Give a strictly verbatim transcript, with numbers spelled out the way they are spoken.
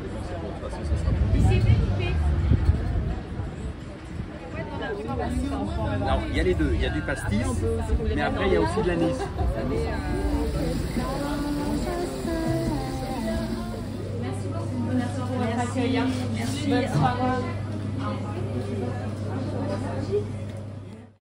Bon, de toute façon, ça sera bon. Alors, il y a les deux. Il y a du pastis, mais après, il y a aussi de l'anis. Merci beaucoup. Merci pour votre accueil. Merci. Bonne soirée.